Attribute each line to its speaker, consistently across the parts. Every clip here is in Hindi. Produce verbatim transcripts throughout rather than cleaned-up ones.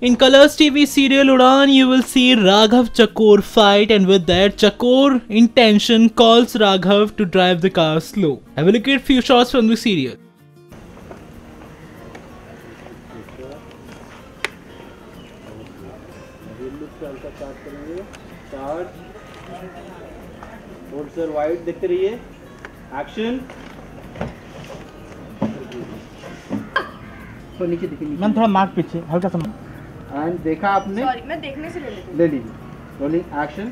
Speaker 1: In Colors T V serial Udaan, you will see Raghav Chakor fight, and with that, Chakor in tension calls Raghav to drive the car slow. Have a look at few shots from the serial.
Speaker 2: Sir wide देखते रहिए, एक्शन। तो नीचे देखिए,
Speaker 3: मैम थोड़ा मार्क पीछे हल्का सा।
Speaker 2: एंड देखा आपने?
Speaker 4: सॉरी, मैं देखने से ले लेती हूं।
Speaker 2: ले लीजिए, रोलिंग एक्शन।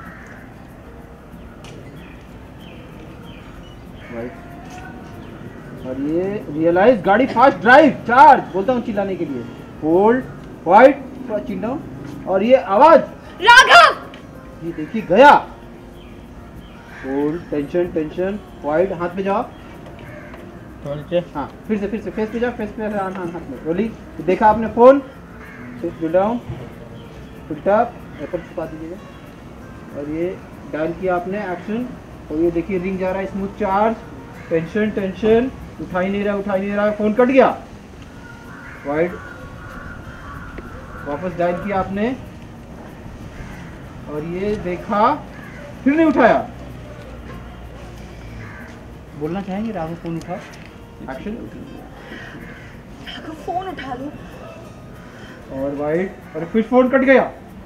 Speaker 2: वाइड और ये रियलाइज गाड़ी फास्ट ड्राइव, चार्ज बोलता हूँ चिल्लाने के लिए। होल्ड वाइड, थोड़ा चिल डाउन और ये आवाज
Speaker 4: राघव,
Speaker 2: ये देखिए गया। होल्ड, टेंशन टेंशन, वाइड, हाथ पे जाओ। हाँ, फिर से फिर से फेस पे जाओ, फेस पे हाथ हाथ में। रोलिंग देखा आपने फोन, फिर डाउन, उल्टा एप्पल छुपा दीजिएगा और ये डायल किया आपने, एक्शन। और ये देखिए रिंग जा रहा है, स्मूथ चार्ज, टेंशन टेंशन, उठा ही नहीं रहा उठा ही नहीं रहा, फोन कट गया। वाइड, वापस डायल किया आपने और ये देखा, फिर नहीं उठाया। बोलना चाहेंगे राघव फोन उठा, एक्शन।
Speaker 4: राघव फोन उठा लो।
Speaker 2: और वाइड, और फिर फोन कट गया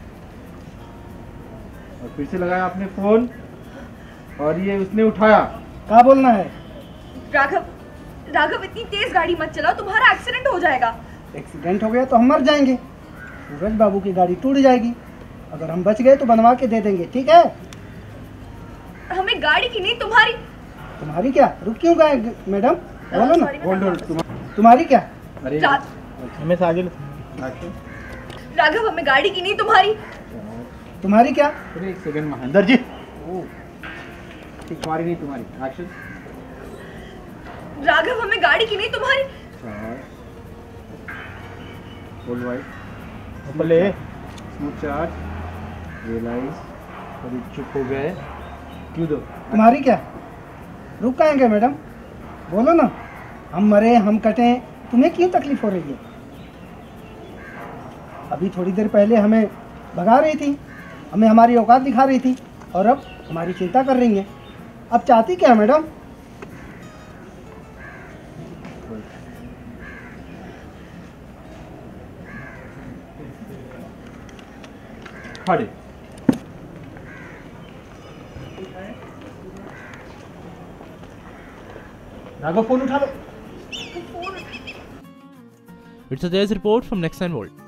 Speaker 2: और फिर से लगाया आपने फोन और ये उसने उठाया।
Speaker 3: क्या बोलना है?
Speaker 4: राघव, राघव इतनी तेज गाड़ी मत चलाओ, तुम्हारा एक्सीडेंट हो जाएगा।
Speaker 3: एक्सीडेंट हो गया तो हम मर जाएंगे, सूरज बाबू की गाड़ी टूट जाएगी। अगर हम बच गए तो बनवा के दे देंगे, ठीक है?
Speaker 4: हमें गाड़ी की नहीं, तुम्हारी।
Speaker 3: तुम्हारी क्या? रुक क्यों गए मैडम? बोलो ना।
Speaker 2: होल्ड होल्ड,
Speaker 3: तुम्हारी क्या?
Speaker 2: अरे
Speaker 3: हमें आगे।
Speaker 4: राघव, हमें गाड़ी की नहीं, तुम्हारी।
Speaker 3: तुम्हारी क्या?
Speaker 2: अरे एक सेकंड महेंद्र जी, तुम्हारी नहीं तुम्हारी, एक्शन।
Speaker 4: राघव, हमें गाड़ी की नहीं, तुम्हारी।
Speaker 2: होल्ड वाइड,
Speaker 3: बोले
Speaker 2: स्मूथ चार्ज, रियलाइज, अभी चुप हो गए, क्यों दो?
Speaker 3: तुम्हारी क्या? रुक आएंगे मैडम, बोलो ना। हम मरे हम कटे, तुम्हें क्यों तकलीफ हो रही है? अभी थोड़ी देर पहले हमें भगा रही थी, हमें हमारी औकात दिखा रही थी और अब हमारी चिंता कर रही है। अब चाहती क्या मैडम?
Speaker 2: खड़े। राघव फोन उठा लो।
Speaker 1: It's a day's report from Next nine Volt.